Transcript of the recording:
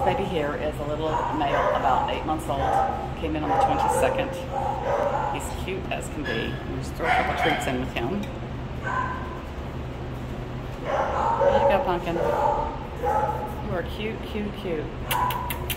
baby here is a little male, about 8 months old. Came in on the 22nd. He's cute as can be. We'll just throw a couple treats in with him. There you go, Pumpkin. You are cute, cute, cute.